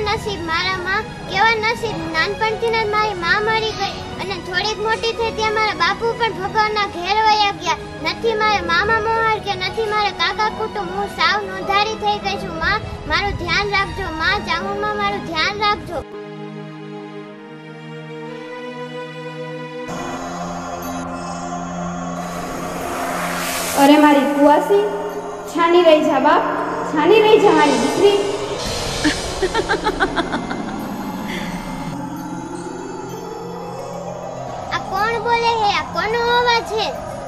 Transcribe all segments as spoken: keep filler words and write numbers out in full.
કેવા નસીબ મારા માં, કેવા નસીબ નાનપણથી જ મારી માં મરી ગઈ અને થોડીક મોટી થઈ ત્યાં મારા બાપુ પણ ભગવાનના ઘેર વયા ગયા. નથી મારા મામા મોહાર કે નથી મારા કાકા કુટુંબ. હું સાવ નોંધારી થઈ ગઈ છું. માં મારું ધ્યાન રાખજો. માં ચામુંડમાં મારું ધ્યાન રાખજો. અરે મારી કુવાસી, છાની રહી જા બાપ, છાની રહી જા મારી દીકરી. આ કોણ બોલે હે? આ કોનો અવાજ છે?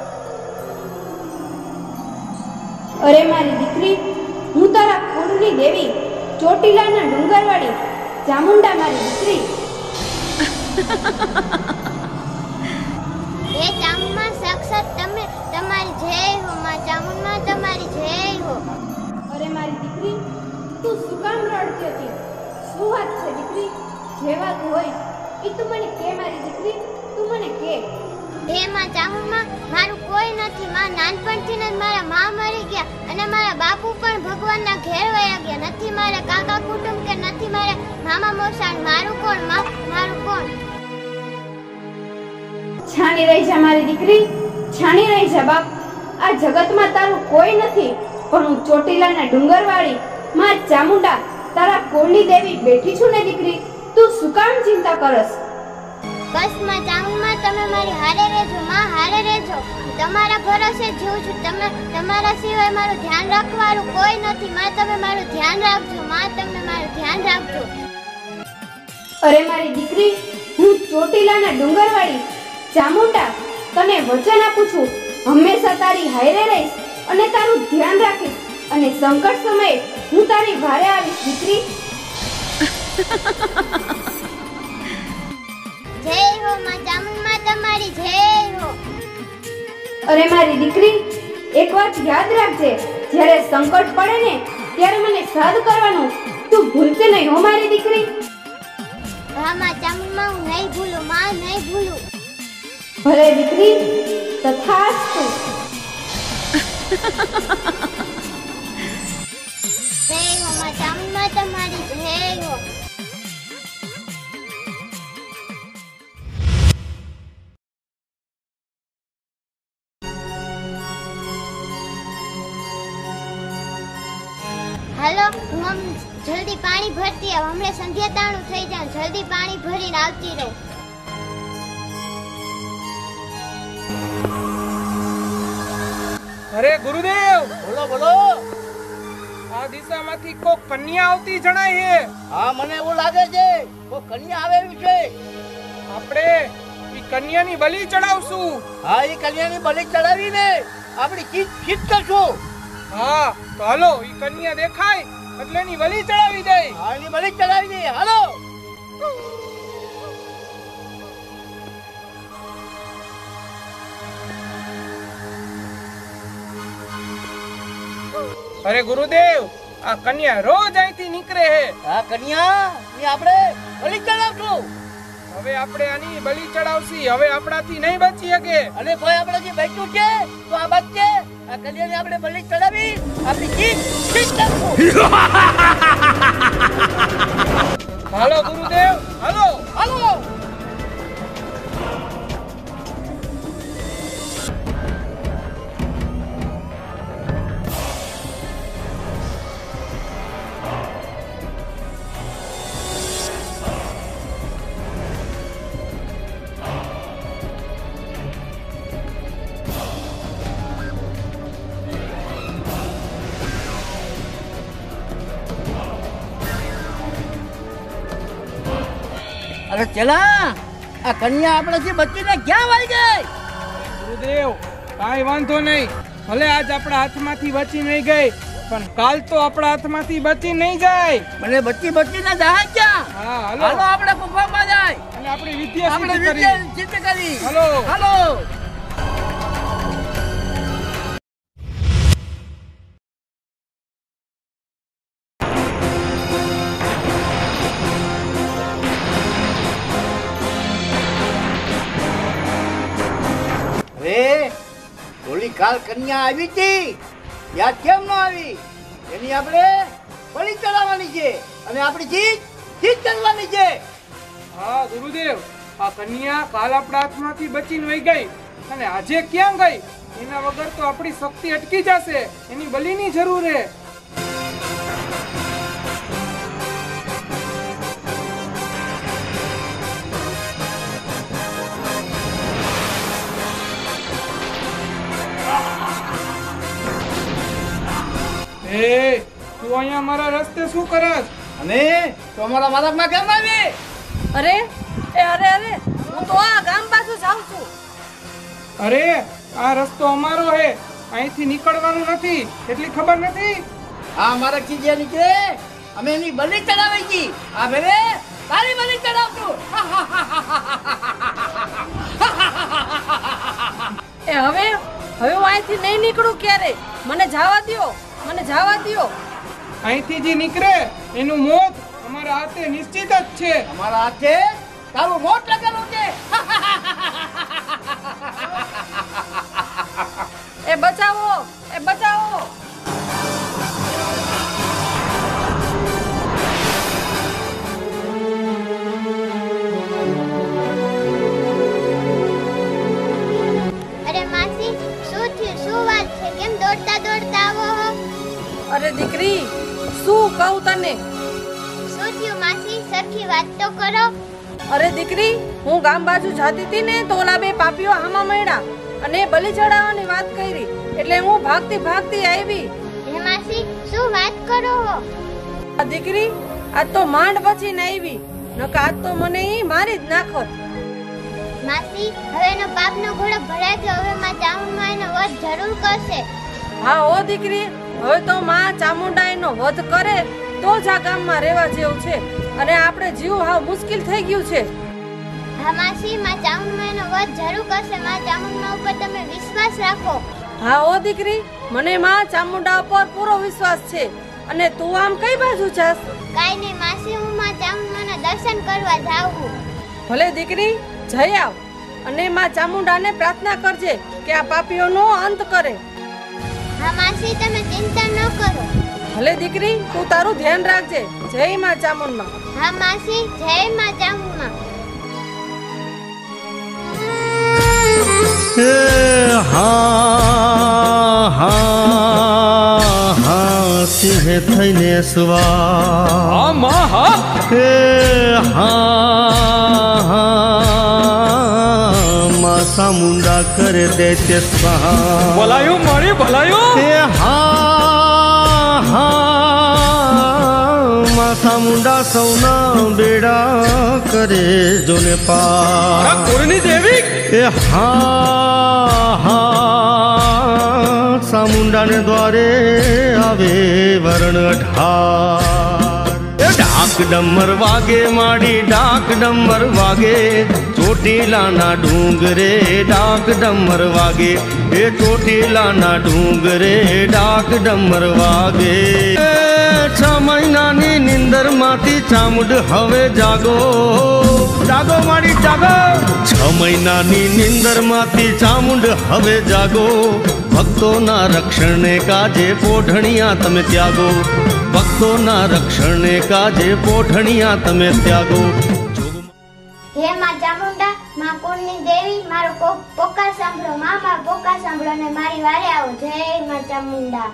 અરે મારી દીકરી, હું તારા કુળની દેવી ચોટીલાના ડુંગરવાળી ચામુંડા મારી દીકરી. હે ચામુંડમાં સાક્ષાત તમે, તમારી જય હો. માં ચામુંડમાં તમારી જય હો. અરે મારી દીકરી, તું શું કામ રડતી હતી? શું વાત છે દીકરી? જે વાત હોય એ તું મને કે મારી દીકરી, તું મને કે. હે માં ચામુંડમાં મારું કોઈ નથી. માં નાનપણથી જ મારા માં મરી ગયા અને મારા બાપુ પણ ભગવાનના ઘેર વયા ગયા. નથી મારા કાકા કુટુંબ કે નથી મારા મામા મોસાળ. મારું કોણ? માં મારું કોણ? છાની રહી જા મારી દીકરી, છાની રહી જા બાપ. આ જગતમાં તારું કોઈ નથી, પણ હું ચોટીલાના ડુંગરવાળી માં ચામુંડા તારા કુળની દેવી બેઠી છું ને દીકરી. તું શું કામ ચિંતા કરસ? બસ માં ચામુંડમાં તમે મારી હારે રહેજો. માં હારે રહેજો. તમારા ભરોસે જીવું છું. તમે તમારા સિવાય મારું ધ્યાન રાખવાનું કોઈ નથી. માં તમે મારું ધ્યાન રાખજો. માં તમે મારું ધ્યાન રાખજો. અરે મારી દીકરી, હું ચોટીલાના ડુંગરવાળી ચામુંડા તને વચન આપું છું, હંમેશા તારી હારે રહીશ અને તારું ધ્યાન રાખીશ અને સંકટ સમયે હું તારી વારે આવીશ દીકરી. જય હો માં ચામુંડમાં તમારી જય હો. અરે મારી દીકરી, એક વાત યાદ રાખજે, જ્યારે સંકટ પડે ને ત્યારે મને સાદ કરવાનું તું ભૂલશે નહીં હો મારી દીકરી. હા માં ચામુંડમાં હું નહીં ભૂલું. માં નહીં ભૂલું. ભલે દીકરી, તથાસ્તુ. જય હો માં ચામુંડમાં તમારી જય હો. હાલો, હું આમ જલ્દી પાણી ભરતી આવ. હમણાં સંધ્યા તાણું થઈ જાય. જલ્દી પાણી ભરીને આવતી રહું. અરે ગુરુદેવ, બોલો બોલો. આ દિશામાંથી કોક કન્યા આવતી જણાય છે. હા, મને એવું લાગે છે કોઈ કન્યા આવે એવી છે. આપણે ઈ કન્યાની બલિ ચડાવશું. હા, એ કન્યાની બલિ ચડાવીને આપણી ચીજ ચીજ કરશું. હા, તો હાલો, ઈ કન્યા દેખાય એટલે એની બલિ ચડાવી દે. હા, એની બલિ ચડાવી દે. હાલો. અરે ગુરુદેવ, આ કન્યા રોજ અહીંથી નીકળે છે. આ કન્યા ની આપણે બલિ ચડાવશું. હવે આપણે આની બલિ ચડાવશી. હવે આપણાથી નહીં બચી શકે. અને કોઈ આપણાથી બચ્યું છે તો આ બચશે. આ કન્યાને આપણે બલિ ચડાવી આપણી ચીજ ચીજ કરશું. હાલો ગુરુદેવ, હાલો હાલો. અરે ચલા, આ કન્યા આપણાથી બચીને ક્યાં વહી ગઈ? ગુરુદેવ, કાંઈ વાંધો નહીં. ભલે આજ આપણા હાથમાંથી બચી નહીં ગઈ, પણ કાલ તો આપણા હાથમાંથી બચી નહીં જાય. મને બચી બચીને જાય ક્યાં? હા, હાલો. હાલો આપણે ગુફામાં જાય અને આપણી વિદ્યા આપણે સિદ્ધ વિદ્યા કરી. સિદ્ધ કરી. હાલો. હાલો. કાલ કન્યા આવી હતી, યાદ કેમ ન આવી? એની આપણે બલિ ચડાવવાની છે અને આપણી ચીજ જીત કરવાની છે. હા ગુરુદેવ, આ કન્યા કાલ આપણા હાથમાંથી બચીને વહી ગઈ અને આજે ક્યાં ગઈ? એના વગર તો આપણી શક્તિ અટકી જશે. એની બલિની જરૂર છે. એ તું અહીંયા મારા રસ્તે શું કરસ? અને તો અમારા મારા કેમ આવી? અરે એ અરે અરે હું તો આ ગામ બાજુ જાઉં છું. અરે આ રસ્તો અમારો હે, અહીંથી નીકળવાનું નથી, એટલી ખબર નથી? હા મારા કીજે નીકળે, અમે એની બલી ચડાવી છી. આ ભલે તારી બલી ચડાવતું. એ હવે હવે હું અહીંથી નહીં નીકળું ક્યારે. મને જવા દ્યો, મને જવા દ્યો. અહીંથી જે નીકળે એનું મોત અમારા હાથે નિશ્ચિત જ છે. અમારા હાથે તારું મોત લગેલું છે. એ બચાવો, એ બચાવો. અરે માસી, શું થયું? શું વાત છે? કેમ દોડતા દોડતા આવો હો? અરે દીકરી, શું કહું તને? શું થયું માસી? સરખી વાત તો કરો. અરે દીકરી, હું ગામ બાજુ જતી હતી ને તો ઓલા બે પાપીઓ હામા મળ્યા અને બલિ ચડાવવાની વાત કરી, એટલે હું ભાગતી ભાગતી આવી. હે માસી, શું વાત કરો હો? આ દીકરી આજ તો માંડ પછી ને આવી, નકા આજ તો મને ઈ મારી જ નાખોત. માસી, હવે એનો પાપનો ઘોડો ભરાય ગયો. હવે માં ચામુંડા એનો વધ જરૂર કરશે. હા ઓ દીકરી, હવે તો માં ચામુંડા એનો વધ કરે તો જ આ ગામમાં રહેવા જેવું છે, અને આપણે જીવ હાવ મુશ્કેલ થઈ ગયું છે. હા માસી, માં ચામુંડા એનો વધ જરૂર કરશે. માં ચામુંડા ઉપર તમે વિશ્વાસ રાખો. હા ઓ દીકરી, મને માં ચામુંડા ઉપર પૂરો વિશ્વાસ છે. અને તું આમ કઈ બાજુ જાસ? કાઈ નહીં માસી, હું માં ચામુંડાના દર્શન કરવા જાઉં છું. ભલે દીકરી, જઈ આવ અને માં ચામુંડાને પ્રાર્થના કરજે કે આ પાપીઓનો અંત કરે. હા માસી, તમે ચિંતા ન કરો. ભલે દીકરી, તું તારું ધ્યાન રાખજે. જય માં ચામુંડા. હા માસી, જય માં ચામુંડા. હે હા હા હા સિંહ થઈને સવાર. હા માં હા. હે હા હા માં ચામુંડા કરે દે તે સ્વાહા. ભલાયું મારી ભલાયું. હે હા હા માં ચામુંડા સૌના બેડા કરે જોને પાર. કોરની દેવી. એ હા હા ચામુંડાને દ્વારે આવે વરણ અઢાર. ડાક ડમર વાગે માડી ડાક ડમર વાગે, ચોટીલાના ડુંગરે ડાક ડમર વાગે. એ ચોટીલાના ડુંગરે ડાક ડમર વાગે. છ મહિનાની નિંદર માંથી ચામુંડ હવે જાગો. જાગો માડી જાગો. છ મહિનાની નિંદર માંથી ચામુંડ હવે જાગો. ભક્તોના રક્ષણને કાજે પોઢણિયા તમે ત્યાગો. ભક્તોના રક્ષણને કાજે પોઢણિયા તમે ત્યાગો. હે માં ચામુંડા, માં કુળની દેવી, મારો કો- પોકાર સાંભળો. માં મારો પોકાર સાંભળો અને મારી વારે આવો. જય માં ચામુંડા.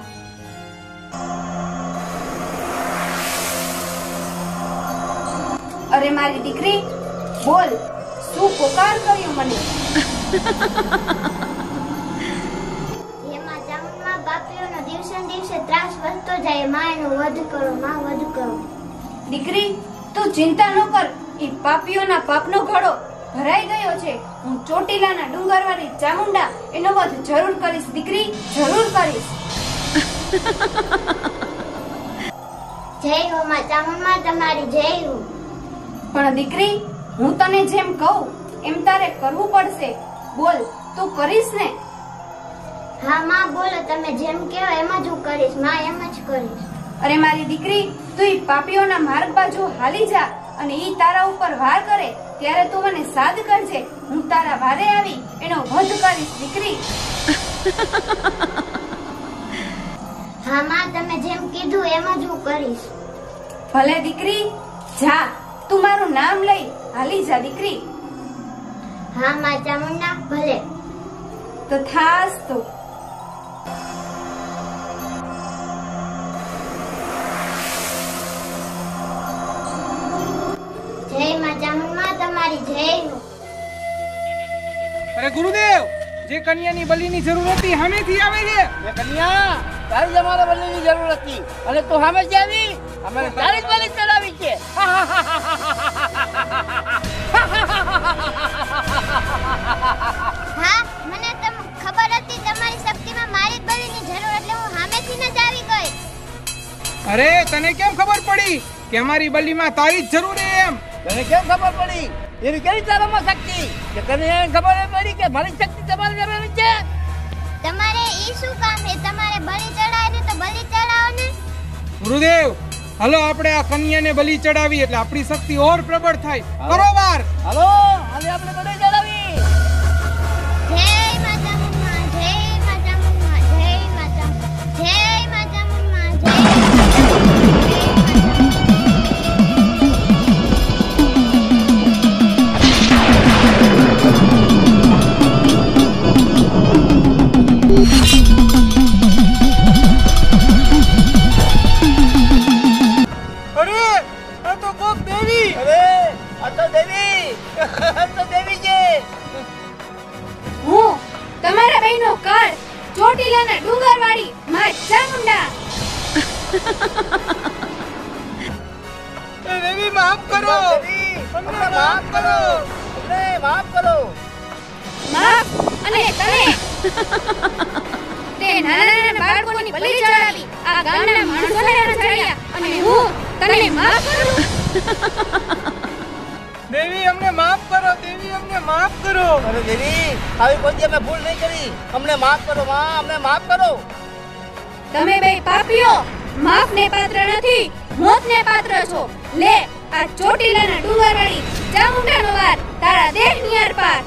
અરે મારી દીકરી, બોલ, શું પોકાર કર્યો મને? હે માં ચામુંડા, પાપીઓનો દિવસે ને દિવસે ત્રાસ વધતો જાય. માં એનો વધ કરો, માં વધ કરો. દીકરી, તું ચિંતા ન કર. એ પાપીઓના પાપનો ઘડો ભરાઈ ગયો છે. હું ચોટીલાના ડુંગરવાળી ચામુંડા એનો વધ જરૂર કરીશ દીકરી, જરૂર કરીશ. જય હો માં ચામુંડા, તમારી જય હો. પણ દીકરી, હું તને જેમ કહું એમ તારે કરવું પડશે. બોલ, તું કરીશ ને? હા માં, બોલો. તમે જેમ કહો એમ જ હું કરીશ. માં એમ જ કરીશ. અરે મારી દીકરી, તું ઈ પાપીઓના માર્ગ બાજુ હાલી જા અને ઈ તારા ઉપર વાર કરે ત્યારે તું મને સાદ કરજે. હું તારા વારે આવી એનો વધ કરીશ દીકરી. હા માં, તમે જેમ કીધું એમ જ હું કરીશ. ભલે દીકરી, જા. તું મારું નામ લઈ હાલી જા દીકરી. હા માં ચામુંડા ભલે. તો થાસ તો. જય માં ચામુંડા તમારી જય હો. અરે ગુરુદેવ, જે કન્યાની બલિની જરૂર હતી સામેથી આવે છે. એ કન્યા, તારી જ અમારે બલિની જરૂર હતી અને તું સામે જ આવી. અમારે તારી જ બલિ ચડાવી છે. હા, મને તમ ખબર હતી તમારી શક્તિમાં મારી જ બલિની જરૂર, એટલે હું સામેથી ન જ આવી ગઈ. અરે તને કેમ ખબર પડી કે અમારી બલિમાં તારી જ જરૂર છે એમ? તને કેમ ખબર પડી? એવી કેવી તારામાં શક્તિ કે તને ખબર પડી કે મારી શક્તિ તમારી જરૂર છે? તમારે ઈ શું કામ છે? તમારે બલિ ચડાવે ને તો બલિ ચડાવો ને. ગુરુદેવ, હાલો આપણે આ કન્યાને બલિ ચડાવી એટલે આપણી શક્તિ ઓર પ્રબળ થાય. બરોબર? હાલો, આજે આપણે બલિ ચડાવી. જય માતા મુન્ના, જય માતા મુન્ના, જય માતા, જય માતા મુન્ના, જય અરે આ તો કોક દેવી. અરે આ તો દેવી, આ તો દેવી છે. હું તમારા બહેનો કર ચોટીલાના ડુંગરવાળી માં ચામુંડા. એ દેવી માફ કરો. દેવી, અમને માફ કરો, અમને માફ કરો. માફ અને તને તે નાના નાના બાળકોની બલિ ચડાવી આ ગામના માણસોને રંજાડ્યા અને હું તને માફ કરું. દેવી અમને માફ કરો. દેવી અમને માફ કરો. અરે દેવી, આવી કોઈ દી અમે ભૂલ નહીં કરી. અમને માફ કરો માં, અમને માફ કરો. તમે બે પાપીઓ માફને પાત્ર નથી, મોતને પાત્ર છો. લે આ ચોટીલાના ડુંગરવાળી ચામુંડાનો વાર તારા દેહની આરપાર.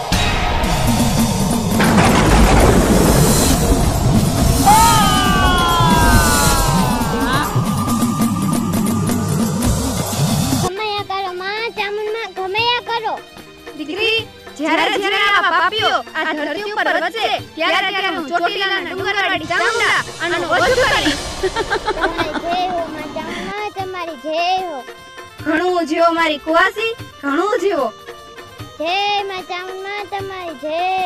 ગમયા કરો માં ચામુંડા, ગમયા કરો. દીકરી, જ્યારે જ્યારે આવા પાપીઓ આ ધરતી ઉપર વચ્ચે ત્યારે ત્યારે હું ચોટીલાના ડુંગરવાળી ચામુંડા આનું ઓછું કરીશ. તમારી જય હો માં ચામુંડા, તમારી જય હો. ઘણું જીવો મારી કુવાસી, ઘણું જીવો. જય માં ચામુંડા, તમારી જય